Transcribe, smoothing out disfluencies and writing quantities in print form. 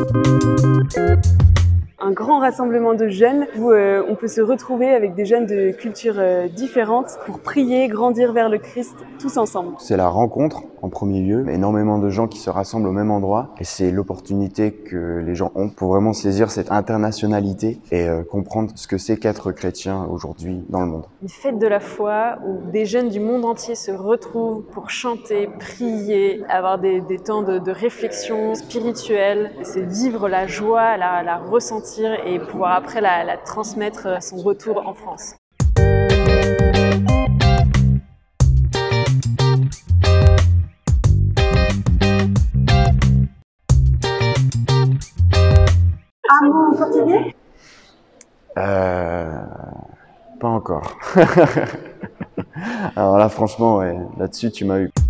Un grand rassemblement de jeunes où on peut se retrouver avec des jeunes de cultures différentes pour prier, grandir vers le Christ tous ensemble. C'est la rencontre en premier lieu, énormément de gens qui se rassemblent au même endroit et c'est l'opportunité que les gens ont pour vraiment saisir cette internationalité et comprendre ce que c'est qu'être chrétien aujourd'hui dans le monde. Une fête de la foi où des jeunes du monde entier se retrouvent pour chanter, prier, avoir des temps de réflexion spirituelle. C'est vivre la joie, la ressentir et pouvoir après la transmettre à son retour en France. Un mot en portugais? Pas encore. Alors là, franchement, ouais, là-dessus, tu m'as eu.